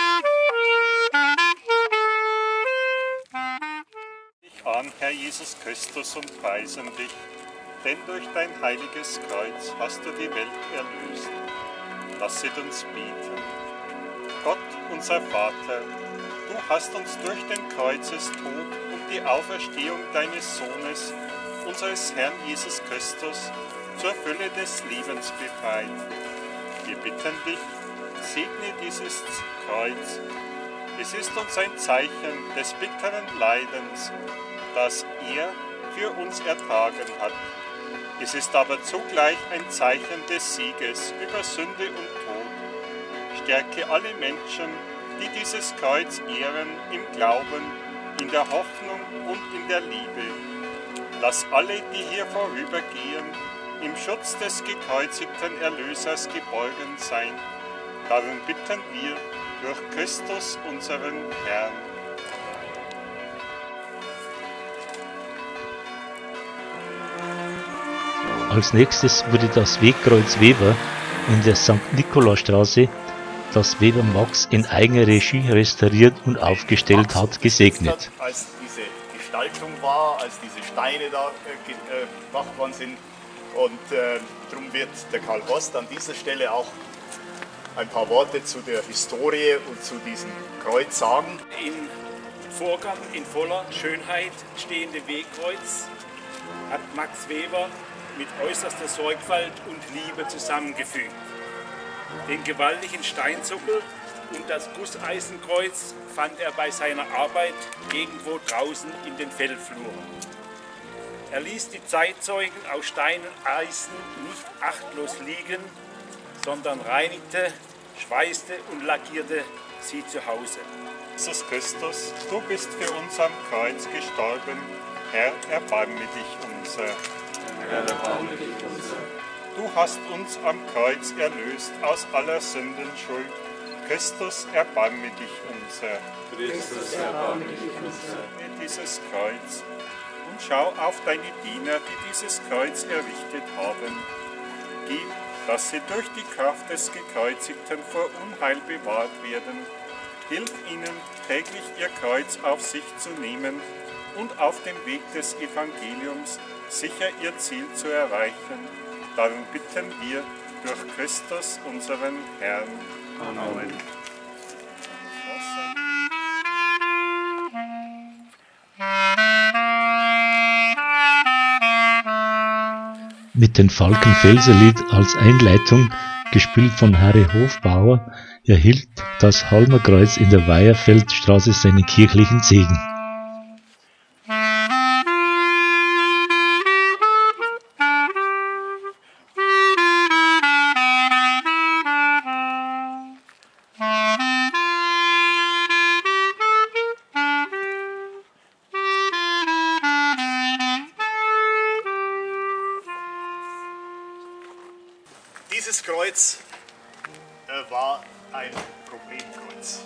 Dich an, Herr Jesus Christus, und preisen dich, denn durch dein heiliges Kreuz hast du die Welt erlöst. Lasset uns beten. Gott, unser Vater, du hast uns durch den Kreuzestod und die Auferstehung deines Sohnes, unseres Herrn Jesus Christus, zur Fülle des Lebens befreit. Wir bitten dich, segne dieses Kreuz. Es ist uns ein Zeichen des bitteren Leidens, das er für uns ertragen hat. Es ist aber zugleich ein Zeichen des Sieges über Sünde und Tod. Stärke alle Menschen, die dieses Kreuz ehren, im Glauben, in der Hoffnung und in der Liebe. Lass alle, die hier vorübergehen, im Schutz des gekreuzigten Erlösers geborgen sein. Darum bitten wir durch Christus, unseren Herrn. Als nächstes wurde das Wegkreuz Weber in der Sankt Nikolausstraße, das Weber Max in eigener Regie restauriert und aufgestellt hat, gesegnet. Als diese Gestaltung war, als diese Steine da äh, gemacht worden sind. Und äh, darum wird der Karl Horst an dieser Stelle auch ein paar Worte zu der Historie und zu diesem Kreuz sagen. Im Vorgang in voller Schönheit stehende Wegkreuz hat Max Weber mit äußerster Sorgfalt und Liebe zusammengefügt. Den gewaltigen Steinsockel und das Gusseisenkreuz fand er bei seiner Arbeit irgendwo draußen in den Feldfluren. Er ließ die Zeitzeugen aus Stein und Eisen nicht achtlos liegen, sondern reinigte, schweißte und lackierte sie zu Hause. Jesus Christus, du bist für uns am Kreuz gestorben. Herr, erbarme dich unser. Herr, erbarme dich unser. Du hast uns am Kreuz erlöst aus aller Sünden Schuld. Christus, erbarme dich unser. Christus, erbarme dich unser. Dieses Kreuz. Und schau auf deine Diener, die dieses Kreuz errichtet haben. Gib, dass sie durch die Kraft des Gekreuzigten vor Unheil bewahrt werden. Hilf ihnen, täglich ihr Kreuz auf sich zu nehmen und auf dem Weg des Evangeliums sicher ihr Ziel zu erreichen. Darum bitten wir durch Christus, unseren Herrn. Amen. Mit dem Falkenfelser Lied als Einleitung, gespielt von Harry Hofbauer, erhielt das Halmerkreuz in der Weierfeldstraße seinen kirchlichen Segen. Dieses Kreuz äh, war ein Problemkreuz.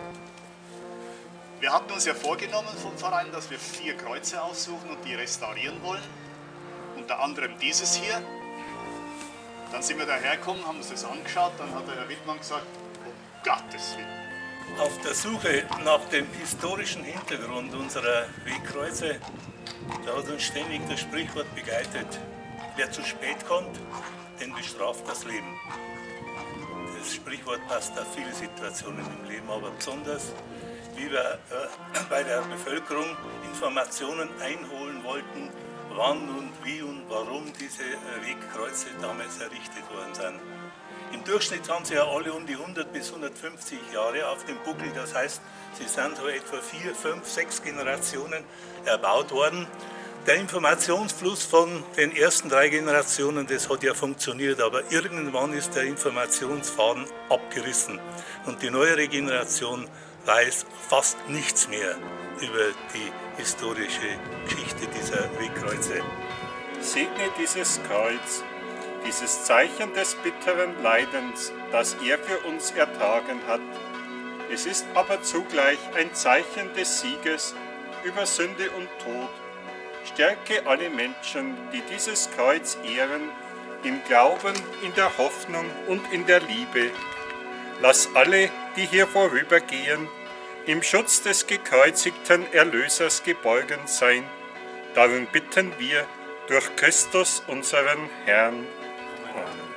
Wir hatten uns ja vorgenommen vom Verein, dass wir vier Kreuze aussuchen und die restaurieren wollen. Unter anderem dieses hier. Dann sind wir dahergekommen, haben uns das angeschaut, dann hat der Herr Wittmann gesagt, um Gottes Willen. Auf der Suche nach dem historischen Hintergrund unserer Wegkreuze, da hat uns ständig das Sprichwort begleitet: Wer zu spät kommt, den bestraft das Leben. Das Sprichwort passt auf viele Situationen im Leben, aber besonders, wie wir äh, bei der Bevölkerung Informationen einholen wollten, wann und wie und warum diese äh, Wegkreuze damals errichtet worden sind. Im Durchschnitt haben sie ja alle um die hundert bis hundertfünfzig Jahre auf dem Buckel, das heißt, sie sind so etwa vier, fünf, sechs Generationen erbaut worden. Der Informationsfluss von den ersten drei Generationen, das hat ja funktioniert, aber irgendwann ist der Informationsfaden abgerissen und die neuere Generation weiß fast nichts mehr über die historische Geschichte dieser Wegkreuze. Segne dieses Kreuz, dieses Zeichen des bitteren Leidens, das er für uns ertragen hat. Es ist aber zugleich ein Zeichen des Sieges über Sünde und Tod. Stärke alle Menschen, die dieses Kreuz ehren, im Glauben, in der Hoffnung und in der Liebe. Lass alle, die hier vorübergehen, im Schutz des gekreuzigten Erlösers geborgen sein. Darum bitten wir durch Christus, unseren Herrn. Amen.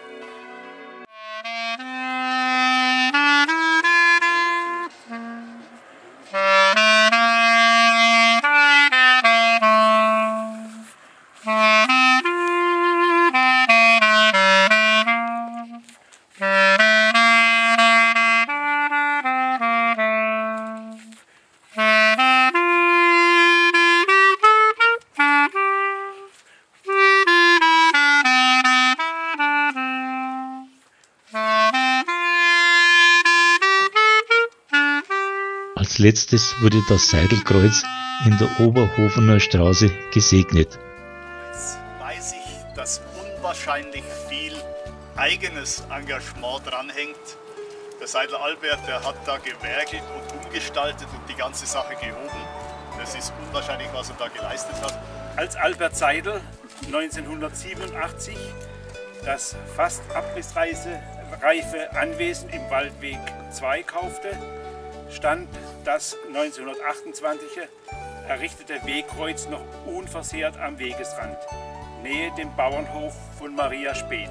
Als letztes wurde das Seidelkreuz in der Oberhofener Straße gesegnet. Jetzt weiß ich, dass unwahrscheinlich viel eigenes Engagement dranhängt. Der Seidel Albert, der hat da gewerkelt und umgestaltet und die ganze Sache gehoben. Das ist unwahrscheinlich, was er da geleistet hat. Als Albert Seidel neunzehnhundertsiebenundachtzig das fast abrissreife Anwesen im Waldweg zwei kaufte, stand das neunzehnhundertachtundzwanzig errichtete Wegkreuz noch unversehrt am Wegesrand, nähe dem Bauernhof von Maria Speth.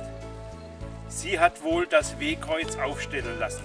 Sie hat wohl das Wegkreuz aufstellen lassen.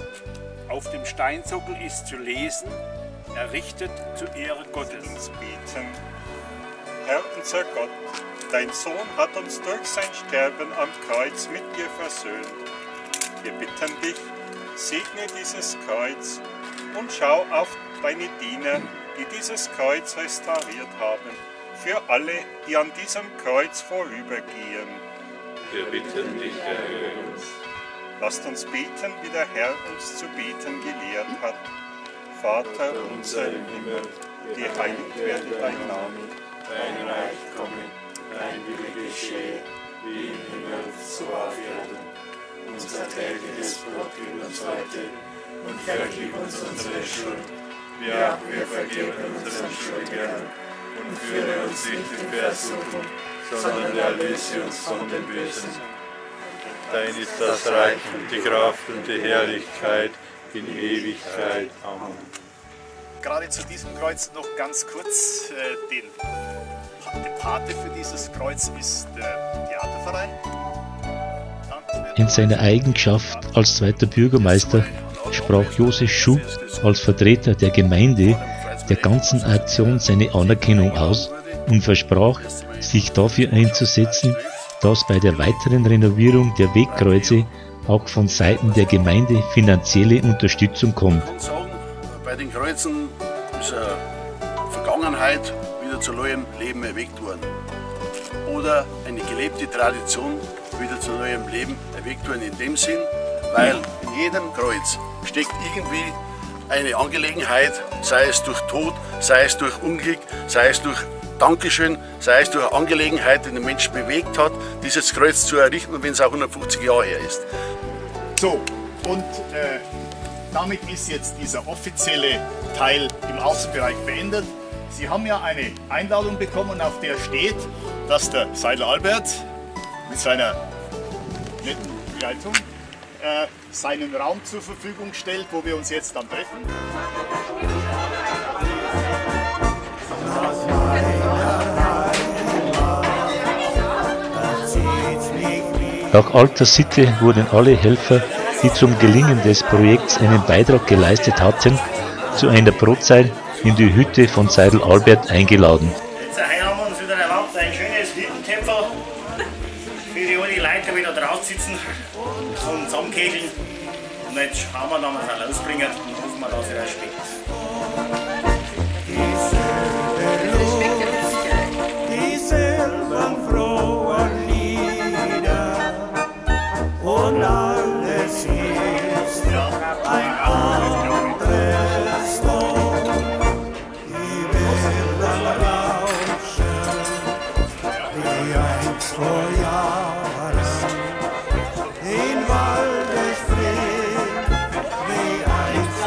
Auf dem Steinsockel ist zu lesen: errichtet zu Ehre Gottes. Uns beten. Herr unser Gott, dein Sohn hat uns durch sein Sterben am Kreuz mit dir versöhnt. Wir bitten dich, segne dieses Kreuz und schau auf deine Diener, die dieses Kreuz restauriert haben, für alle, die an diesem Kreuz vorübergehen. Wir bitten dich, erhöre uns. Lasst uns beten, wie der Herr uns zu beten gelehrt hat. Vater unser im Himmel, geheiligt werde dein Name, dein Reich komme, dein Wille geschehe, wie im Himmel, so auf Erden. Unser tägliches Brot gib uns heute und vergib uns unsere Schuld, wie auch wir vergeben unseren Schuldigern. Und führe uns nicht in Versuchung, sondern erlöse uns von dem Bösen. Dein ist das Reich und die Kraft und die Herrlichkeit in Ewigkeit. Amen. Gerade zu diesem Kreuz noch ganz kurz. Äh, den, der Pate für dieses Kreuz ist der Theaterverein. In seiner Eigenschaft als zweiter Bürgermeister sprach Josef Schuh als Vertreter der Gemeinde der ganzen Aktion seine Anerkennung aus und versprach, sich dafür einzusetzen, dass bei der weiteren Renovierung der Wegkreuze auch von Seiten der Gemeinde finanzielle Unterstützung kommt. Bei den Kreuzen ist eine Vergangenheit wieder zu neuem Leben erweckt worden. Oder eine gelebte Tradition wieder zu neuem Leben erweckt worden in dem Sinn, weil in jedem Kreuz steckt irgendwie eine Angelegenheit, sei es durch Tod, sei es durch Unglück, sei es durch Dankeschön, sei es durch eine Angelegenheit, die den Menschen bewegt hat, dieses Kreuz zu errichten, wenn es auch hundertfünfzig Jahre her ist. So, und äh, damit ist jetzt dieser offizielle Teil im Außenbereich beendet. Sie haben ja eine Einladung bekommen, auf der steht, dass der Seidel Albert mit seiner netten Begleitung äh, seinen Raum zur Verfügung stellt, wo wir uns jetzt dann treffen. Nach alter Sitte wurden alle Helfer, die zum Gelingen des Projekts einen Beitrag geleistet hatten, zu einer Brotzeit in die Hütte von Seidel Albert eingeladen. Jetzt haben wir uns wieder erlaubt, ein schönes Hüttentempel für die alle Leute, die da draußen sitzen und zusammenkegeln. Und jetzt schauen wir, dass wir es auch losbringen und hoffen wir, dass es auch schmeckt. Die silbernfrohen Lieder und alles ist ein anderes Ton. Die Bilder rauschen wie einst vor Jahren in Waldesfried, wie einst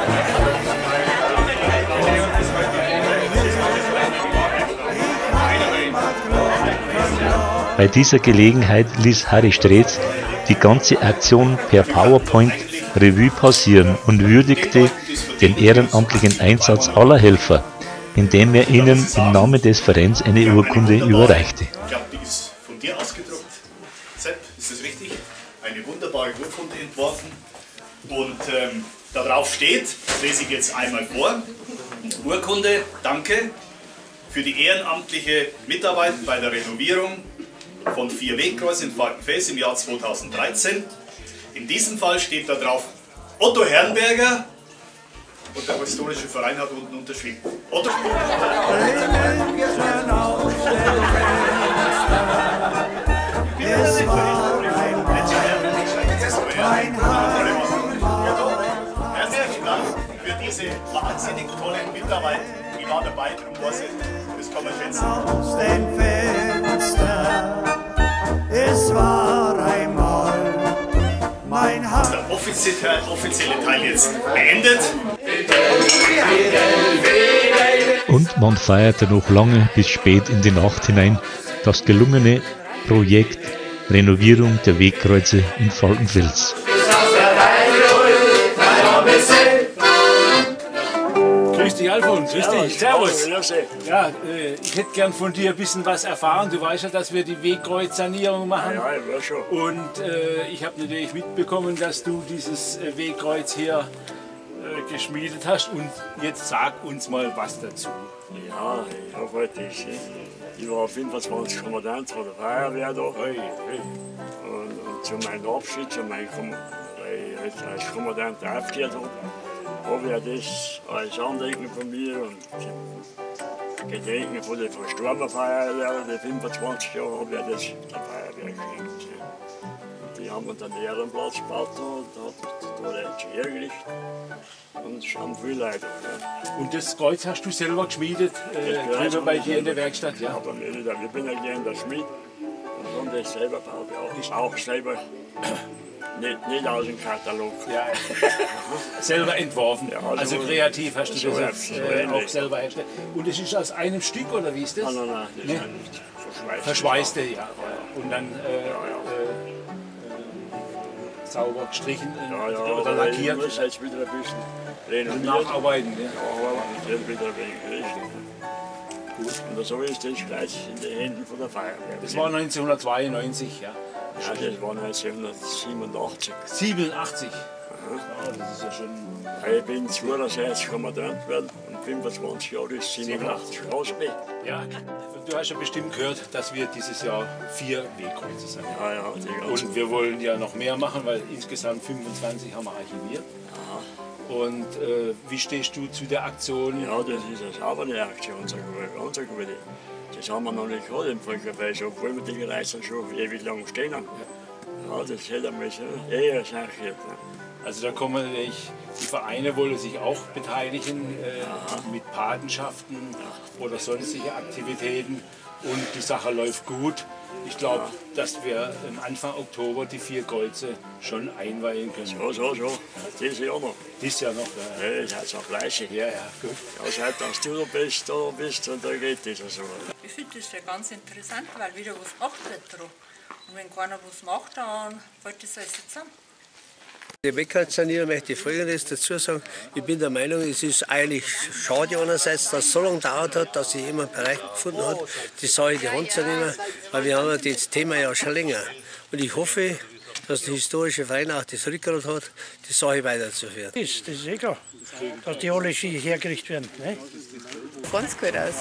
Bei dieser Gelegenheit ließ Harry Streetz die ganze Aktion per PowerPoint Revue passieren und würdigte den ehrenamtlichen Einsatz aller Helfer, indem er ihnen im Namen des Vereins eine Urkunde überreichte. Ich glaube, die ist von dir ausgedruckt. Sepp, ist das richtig? Eine wunderbare Urkunde entworfen. Und ähm, darauf steht, das lese ich jetzt einmal vor, Urkunde, danke für die ehrenamtliche Mitarbeit bei der Renovierung von vier Wegkreuzen in Falkenfels im Jahr zweitausenddreizehn. In diesem Fall steht da drauf Otto Herrenberger und der historische Verein hat unten unterschrieben. Otto. Es war ein Herzlichen Dank für diese wahnsinnig tolle Mitarbeit. Ich war dabei, darum weiß ich, das kann man schätzen. Aus den Fenstern, es war einmal mein Haus. Der offizielle, offizielle Teil jetzt beendet. Und man feierte noch lange bis spät in die Nacht hinein das gelungene Projekt Renovierung der Wegkreuze in Falkenfels. Grüß dich, Alfons. Grüß dich. Servus. Ja, äh, ich hätte gern von dir ein bisschen was erfahren. Du weißt ja, dass wir die Wegkreuzsanierung machen. Ja, ich weiß schon. Und äh, ich habe natürlich mitbekommen, dass du dieses äh, Wegkreuz hier äh, geschmiedet hast. Und jetzt sag uns mal was dazu. Ja, ich habe heute das, ich war fünfundzwanzig Kommandant von der Feuerwehr da. Hey, hey. Und, und zu meinem Abschied, zu meinem Kom weil ich als Kommandant aufgehört habe, habe ich das als Andenken von mir und Gedenken von den verstorbenen Feuerwehren, die fünfundzwanzig Jahre, habe ich das der Feuerwehr geschenkt. Und die haben uns einen Ehrenplatz gebaut und da hat es hergerichtet. Und es haben viele Leute. Und das Kreuz hast du selber geschmiedet, äh, drüber bei dir in der Werkstatt? Ja, aber nicht, ich bin ja in der Schmied und haben das selber gebaut. Auch, auch selber, nicht, nicht aus dem Katalog. Ja. Selber entworfen, ja, also, also kreativ hast du so das jetzt, äh, auch selber hergestellt. Und das ist aus einem Stück oder wie ist das? Nein, nein, nein, das nee? ist nicht verschweißt. Verschweißte, ja. Und dann äh, ja, ja. Äh, sauber gestrichen äh, ja, ja, oder lackiert. Ich muss jetzt wieder ein bisschen renovieren. Nacharbeiten, ja. Ja, aber das wieder ein wenig gerichtet. Gut. Und so ist das gleich in den Händen von der Feuerwehr. Das war neunzehnhundertzweiundneunzig, ja. Ja, das war neunzehnhundertsiebenundachtzig. siebenundachtzig? Aha. Ja, das ist ja schon... Ich bin zweiundsechzig Kommandant geworden und fünfundzwanzig Jahre ist siebenundachtzig Straßenweg. Ja, du hast ja bestimmt gehört, dass wir dieses Jahr vier Wegkreuze sind. Ja, ja, die ganzen. Und wir wollen ja noch mehr machen, weil insgesamt fünfundzwanzig haben wir archiviert. Aha. Und äh, wie stehst du zu der Aktion? Ja, das ist eine saubere Aktion, ganz eine gute. Das haben wir noch nicht gehabt im Volkerfest, obwohl wir die Reisen schon ewig lang stehen haben. Ja, das hätte man eher archiert. Also da kommen natürlich, die Vereine wollen sich auch beteiligen äh, mit Patenschaften oder sonstige Aktivitäten und die Sache läuft gut. Ich glaube, dass wir im Anfang Oktober die vier Kreuze schon einweihen können. So, so, so. Dieses Jahr noch. Dieses Jahr noch, ja. Ja, das heißt auch fleißig. Ja, ja, gut. Ja, seit dass du da bist, da bist und da geht das so. Ich finde das ja ganz interessant, weil wieder was gemacht wird dran. Und wenn keiner was macht, dann fällt das alles zusammen. Die Wegkreuzsanierung möchte ich Folgendes dazu sagen. Ich bin der Meinung, es ist eigentlich schade einerseits, dass es so lange gedauert hat, dass sich jemand bereit gefunden hat, die Sache in die Hand zu nehmen, weil wir haben ja das Thema ja schon länger. Und ich hoffe, dass der historische Verein auch das Rückgrat hat, die Sache weiterzuführen. Das, das ist eh klar, dass die alle hergerichtet werden. Ne? Ganz gut aus.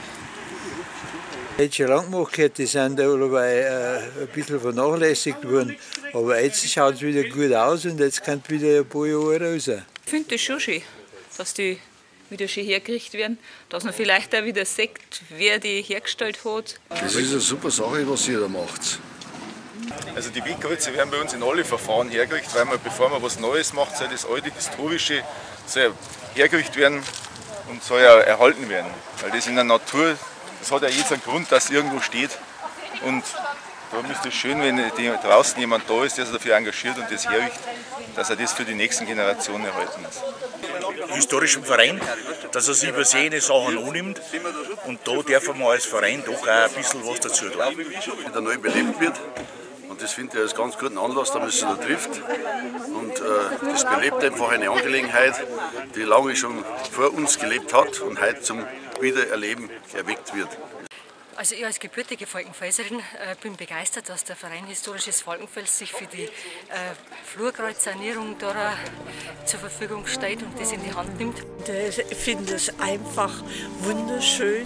Hätte schon lange gemacht, die sind dabei äh, ein bisschen vernachlässigt worden. Aber jetzt schaut es wieder gut aus und jetzt kann wieder ein paar Jahre raus. Ich finde das schon schön, dass die wieder schön hergerichtet werden, dass man vielleicht auch wieder sieht, wer die hergestellt hat. Das ist eine super Sache, was ihr da macht. Also die Wegkreuze werden bei uns in alle Verfahren hergerichtet, weil man, bevor man was Neues macht, soll das alte Historische soll hergerichtet werden und soll ja erhalten werden. Weil das in der Natur, das hat ja jetzt einen Grund, dass es irgendwo steht. Und darum ist es schön, wenn draußen jemand da ist, der sich dafür engagiert und das herrichtet, dass er das für die nächsten Generationen erhalten ist. Historischen Verein, dass er sich übersehene Sachen annimmt und da dürfen wir als Verein doch auch ein bisschen was dazu tun. Wieder neu belebt wird und das finde ich als ganz guten Anlass, dass man sich da trifft und äh, das belebt einfach eine Angelegenheit, die lange schon vor uns gelebt hat und heute zum Wiedererleben erweckt wird. Also ich als gebürtige Falkenfelserin äh, bin begeistert, dass der Verein Historisches Falkenfels sich für die äh, Flurkreuzsanierung da zur Verfügung stellt und das in die Hand nimmt. Ich finde es einfach wunderschön,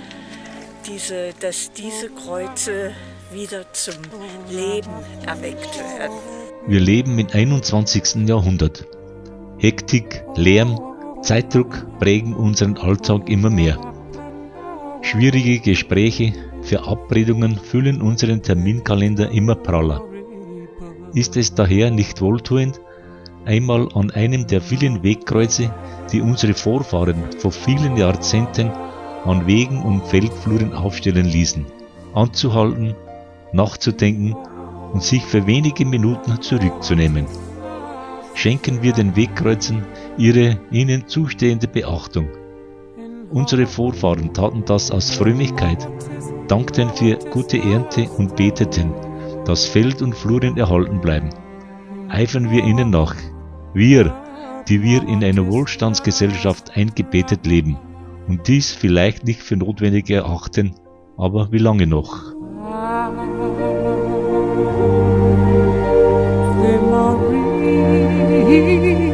diese, dass diese Kreuze wieder zum Leben erweckt werden. Wir leben im einundzwanzigsten Jahrhundert. Hektik, Lärm, Zeitdruck prägen unseren Alltag immer mehr. Schwierige Gespräche, Verabredungen füllen unseren Terminkalender immer praller. Ist es daher nicht wohltuend, einmal an einem der vielen Wegkreuze, die unsere Vorfahren vor vielen Jahrzehnten an Wegen und Feldfluren aufstellen ließen, anzuhalten, nachzudenken und sich für wenige Minuten zurückzunehmen? Schenken wir den Wegkreuzen ihre ihnen zustehende Beachtung. Unsere Vorfahren taten das aus Frömmigkeit, dankten für gute Ernte und beteten, dass Feld und Fluren erhalten bleiben. Eifern wir ihnen nach, wir, die wir in einer Wohlstandsgesellschaft eingebettet leben und dies vielleicht nicht für notwendig erachten, aber wie lange noch? Marie.